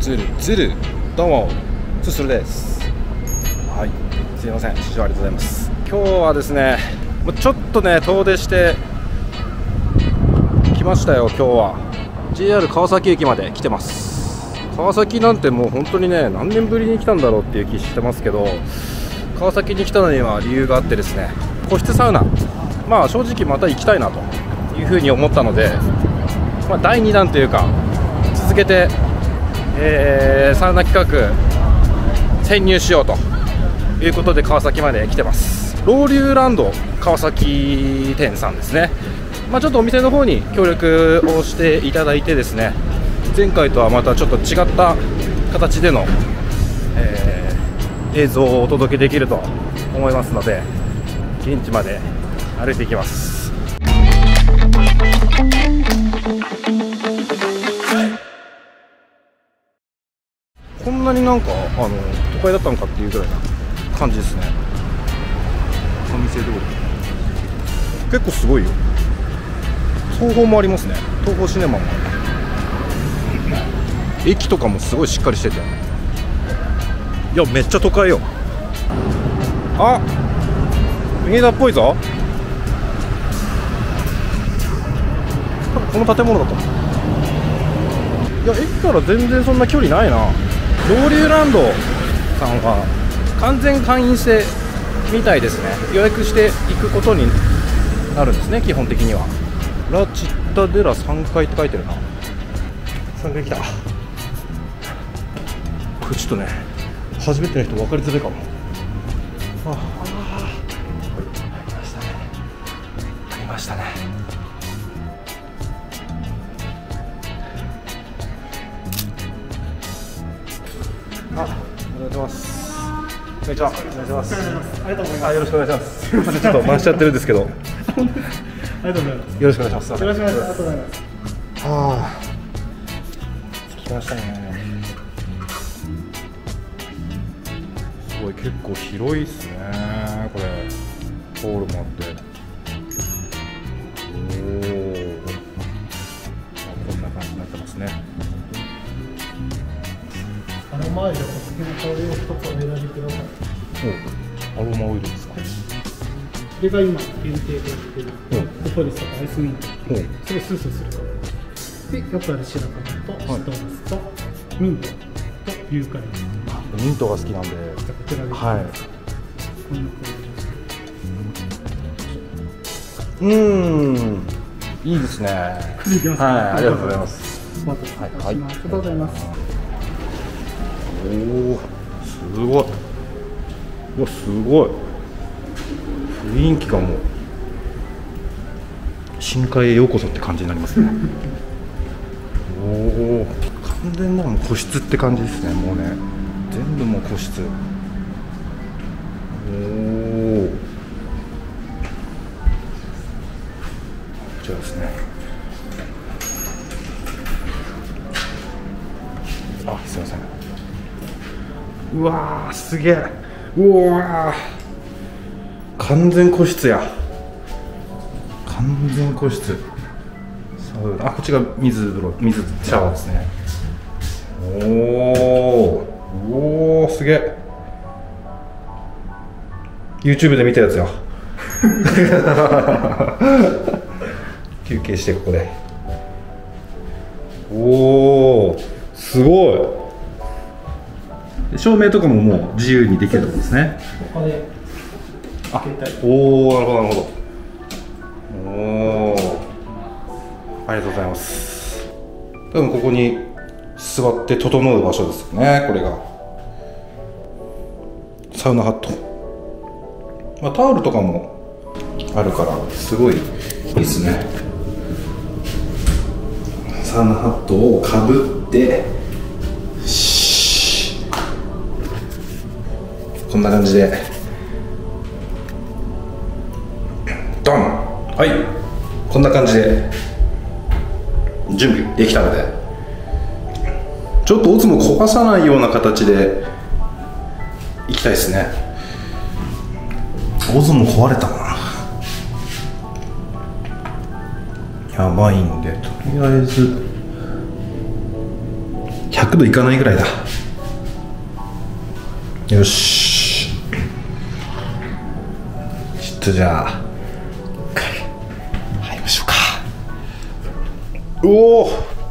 ズルズル、どうもツスルです。はい、すいません、試乗ありがとうございます。今日はですね、ちょっとね遠出してきましたよ。今日は JR 川崎駅まで来てます。川崎なんてもう本当にね、何年ぶりに来たんだろうっていう気してますけど、川崎に来たのには理由があってですね、個室サウナ、まあ正直また行きたいなというふうに思ったので、第2弾というか続けて、サウナ企画潜入しようということで川崎まで来てます。ロウリューランド川崎店さんですね。ちょっとお店の方に協力をしていただいてですね、前回とはまたちょっと違った形での、映像をお届けできると思いますので、現地まで歩いていきます。こんなになんか都会だったのかっていうぐらいな感じですね。上瀬通り結構すごいよ。東宝もありますね。東宝シネマもある。駅とかもすごいしっかりしてて、いやめっちゃ都会よ。あ、梅田っぽいぞ。この建物だと思う。いや駅から全然そんな距離ないな。ロウリューランドさんは完全会員制みたいですね。予約していくことになるんですね、基本的には。ラ・チッタデラ3階って書いてるな。3階来た。これちょっとね、初めての人分かりづらいかも。ありましたね。ありがとうございます。こんにちは。お願いします。ありがとうございます。よろしくお願いします。すみません、ちょっと回しちゃってるんですけど。ありがとうございます。よろしくお願いします。よろしくお願いします。ありがとうございます。ああ、着きましたね。すごい、結構広いっすね。これホールもあって。おお、こんな感じになってますね。 アロマオイルお好きな香りを一つお選びください。 アロマオイルですか。 これが今限定で売ってるポポリスとかアイスミント、それスースーする香りで、よくある白樺とシトラスとミントとユーカリ。 ミントが好きなんで、 こちらで、 はい、 こんな香り。 いいですね。はい、ありがとうございます。 まずはい、ありがとうございます。 おお、すごい。うわ、すごい。雰囲気がもう深海へようこそって感じになりますね。おお、完全なもう個室って感じですね。もうね、全部もう個室。おお、こちらですね。あ、すいません。うわー、すげえ。うわー、完全個室や。完全個室。サウナ、あ、こっちが水風呂、水シャワーですね。おお、すげえ。 YouTube で見たやつや。休憩してここで。おお、すごい。照明とかももう自由にできるところですね。 ここでおお、なるほどなるほど。おお、ありがとうございます。多分ここに座って整う場所ですよね。これがサウナハット、タオルとかもあるからすごいいいですね。サウナハットをかぶって、こんな感じでドン。はい、こんな感じで準備できたので、ちょっとオツも壊さないような形でいきたいですね。オズも壊れたな。やばいんで、とりあえず100 100度いかないぐらいだ。よし、ちょっとじゃあ入りましょうか。おお、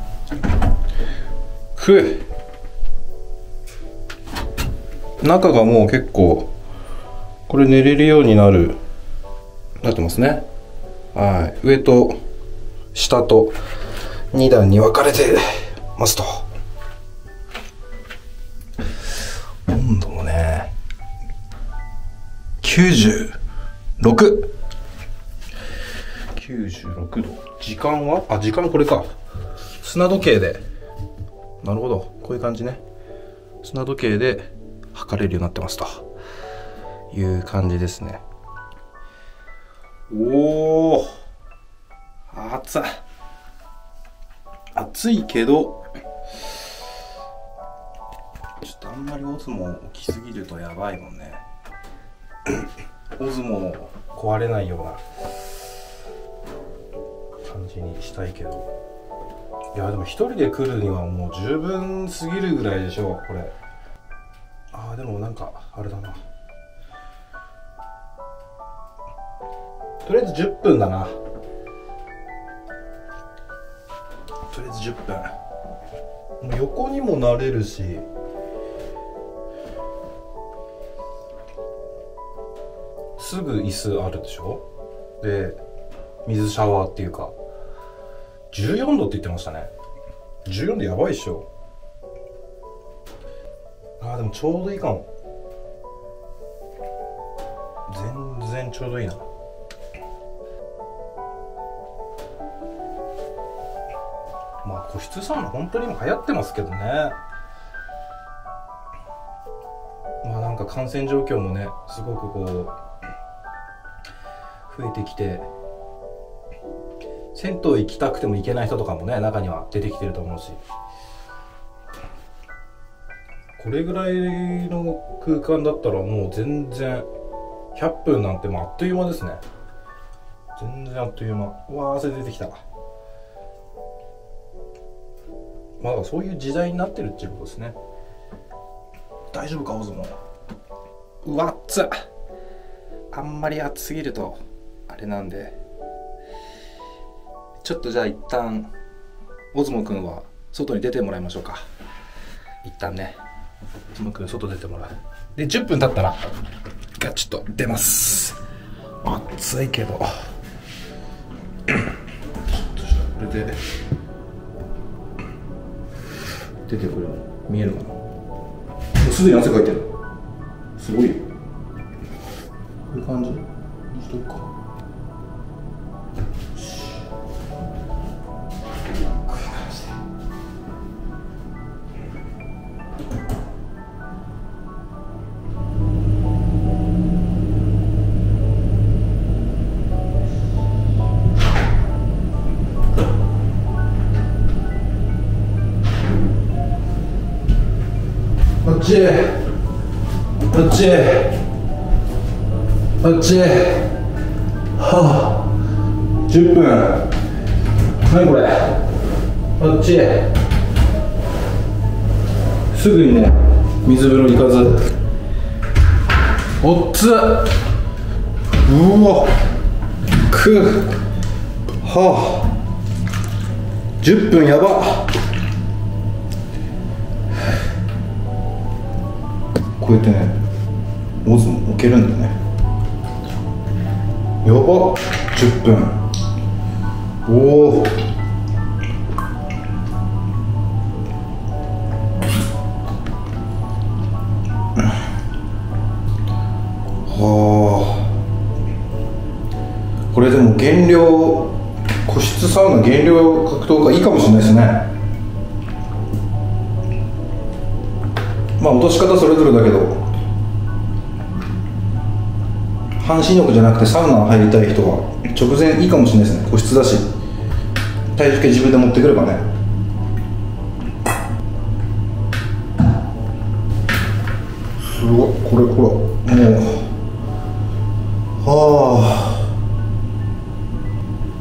中がもう結構これ寝れるようになってますね。はい、上と下と2段に分かれてますと。温度もね96度。時間は時間これか、砂時計で。なるほど、こういう感じね。砂時計で測れるようになってますという感じですね。おお、暑いけど、ちょっとあんまりオズモ大きすぎるとやばいもんね。オズモ壊れないような感じにしたいけど、いやでも一人で来るにはもう十分すぎるぐらいでしょこれ。でもなんかあれだな、とりあえず10分だな。とりあえず10分。もう横にもなれるし、すぐ椅子あるでしょ。で水シャワーっていうか、14度って言ってましたね。14度やばいっしょ。でもちょうどいいかも。全然ちょうどいいな。個室サウナ本当に今流行ってますけどね。なんか感染状況もねすごくこう増えてきて、銭湯行きたくても行けない人とかもね中には出てきてると思うし、これぐらいの空間だったらもう全然100分なんてもうあっという間ですね。全然あっという間。うわー、汗出てきた。だからそういう時代になってるっていうことですね。大丈夫かオズモ。うわっつ、あんまり暑すぎるとあれなんで、ちょっとじゃあ一旦オズモくんは外に出てもらいましょうか。一旦ね、オズモくん外出てもらう。で10分経ったらガチッと出ます。暑いけどちょっとこれで出てくるの見えるかな。もうすでに汗かいてる。すごいよ。こういう感じにしとくか。こっちこっちこっち。10分。何これ。こっちすぐにね水風呂行かず。おっつ、うわ10分やば。こうやってねオズも置けるんだね。やば、10分。おお、これでも減量、個室サウナ減量格闘家いいかもしれないですね。落とし方それぞれだけど、半身浴じゃなくてサウナ入りたい人は直前いいかもしれないですね。個室だし体重計自分で持ってくればね。すごい、これも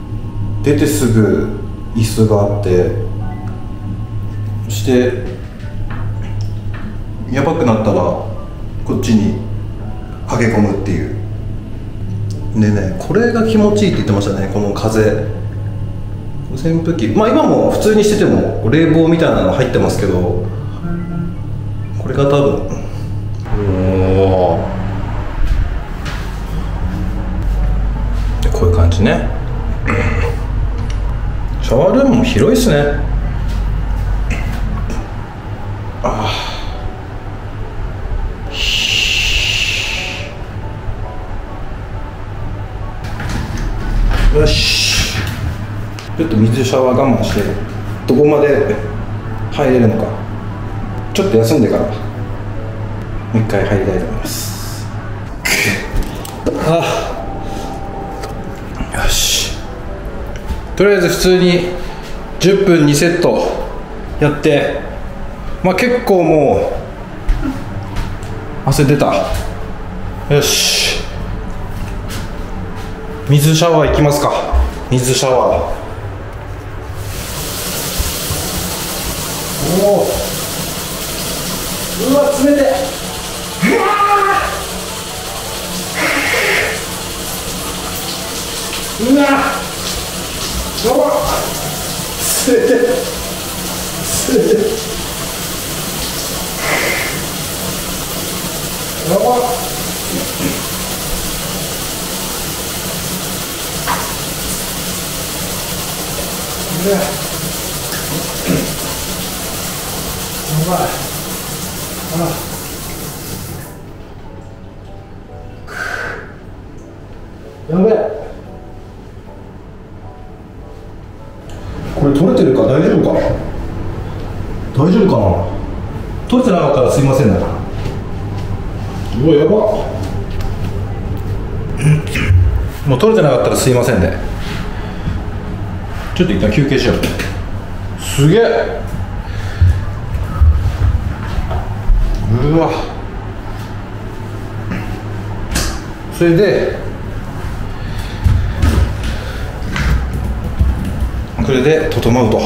う出てすぐ椅子があって、そしてやばくなったらこっちに駆け込むっていう。でね、これが気持ちいいって言ってましたね、この風。扇風機、まあ今も普通にしてても冷房みたいなの入ってますけど、これが多分、おお、こういう感じね。シャワールームも広いですね。ああ、よし、ちょっと水シャワー我慢してどこまで入れるのか、ちょっと休んでからもう一回入りたいと思います。よし、とりあえず普通に10分2セットやって、まあ結構もう汗出た。よし、水シャワー行きますか。水シャワー、おお、うわ冷てえ、うわやばっ、冷てえ、冷てえ、やばっ、やばい、やべえ、これ取れてるか、大丈夫か、大丈夫かな、取れてなかったらすいませんね。うわやばっ、もう取れてなかったらすいませんね。ちょっと一旦休憩しよう。すげえ、うわ、それでこれで整うと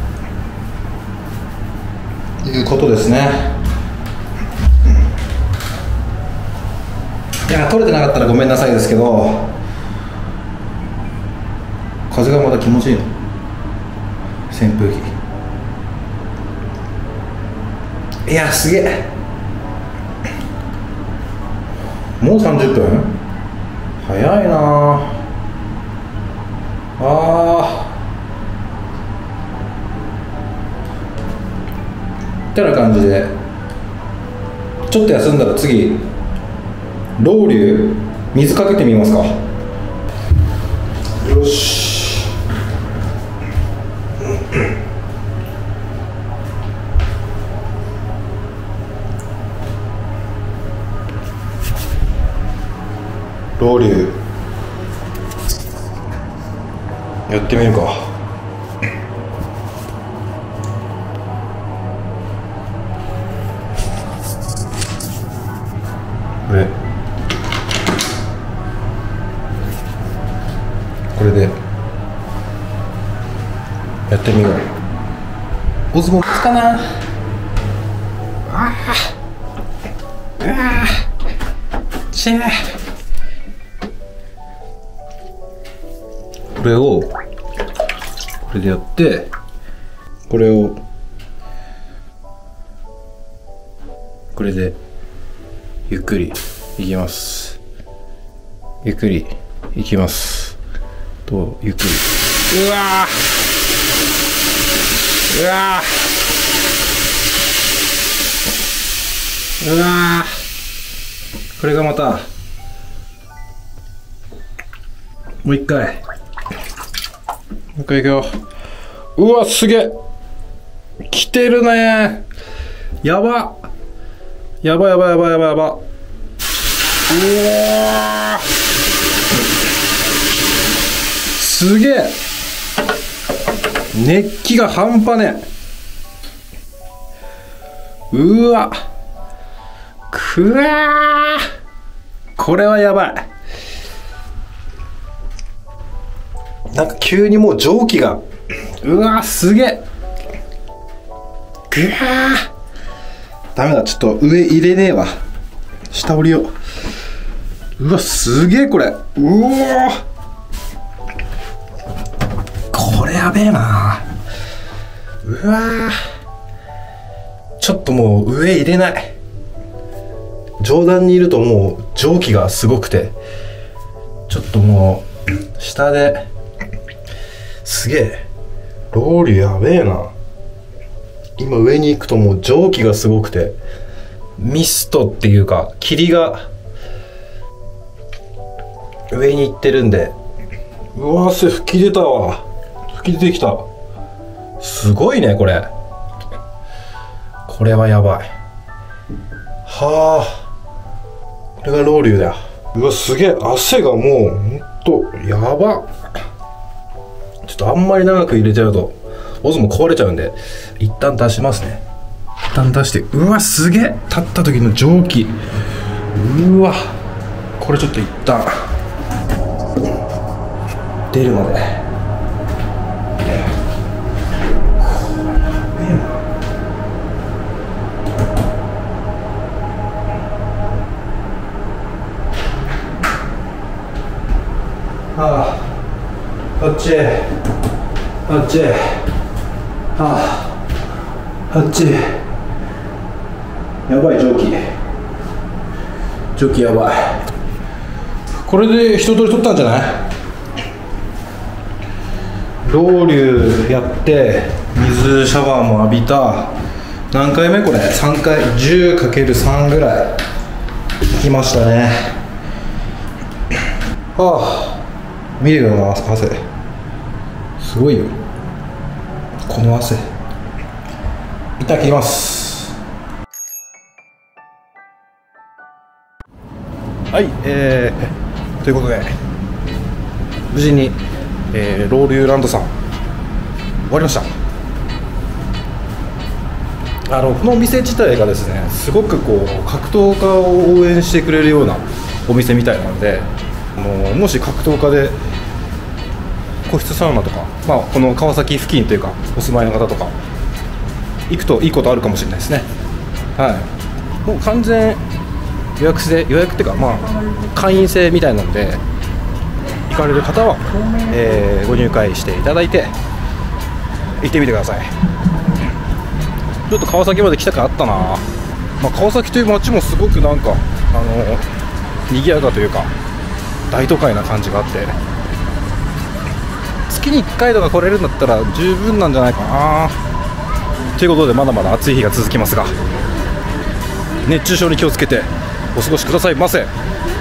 いうことですね。いや、取れてなかったらごめんなさいですけど、風がまだ気持ちいいの、扇風機。いや、すげえ、もう30分、早いなあ。ってな感じで、ちょっと休んだら次ロウリュ水かけてみますか。よし、ロウリュやってみるか。これでやってみよう。オズモ持つかな。チェー、これをこれでやって、これをこれでゆっくりいきます。ゆっくりいきますと、ゆっくり、うわー、うわー、うわー、これがまたもう一回、もう一回いくよ。うわ、すげえ、来てるねー、やばやばやばやばやばやば、うわー、すげえ、熱気が半端ねえ。うわ、くわー、これはやばい。なんか急にもう蒸気が、うわー、すげえ、ぐわー、 ダメだ、ちょっと上入れねえわ。下降りよう。うわ、すげえこれ。うおー、これやべえな。うわー、ちょっともう上入れない。上段にいるともう蒸気がすごくて、ちょっともう下で、すげえロウリュやべえな。今上に行くともう蒸気がすごくて、ミストっていうか霧が上に行ってるんで、うわ、汗吹き出たわ。吹き出てきた。すごいねこれ。これはやばい。はあ、これがロウリュだ。うわ、すげえ、汗がもうほんとやば。ちょっとあんまり長く入れちゃうとオズも壊れちゃうんで、一旦出しますね。一旦出して、うわ、すげえ、立った時の蒸気。うわ、これちょっと一旦出るまで。ああ、あっち、あっち、ああ、あっち。やばい、蒸気。蒸気やばい。これで一通り取ったんじゃない？ロウリュやって水シャワーも浴びた。何回目これ？ 3 回。 10×3 ぐらいいきましたね。はあ、見るよな、汗すごいよ、この汗。一旦切ります。はい、ということで無事に、ロウリュランドさん終わりました。このお店自体がですね、すごくこう格闘家を応援してくれるようなお店みたいなので、もし格闘家で個室サウナとか、この川崎付近というかお住まいの方とか行くといいことあるかもしれないですね。はい、もう完全予約っていうか、会員制みたいなので、行かれる方は、ご入会していただいて行ってみてください。ちょっと川崎まで来たかあったな。川崎という街もすごくなんか賑やかというか大都会な感じがあって、月に1回とか来れるんだったら十分なんじゃないかな。ということで、まだまだ暑い日が続きますが、熱中症に気をつけてお過ごしくださいませ。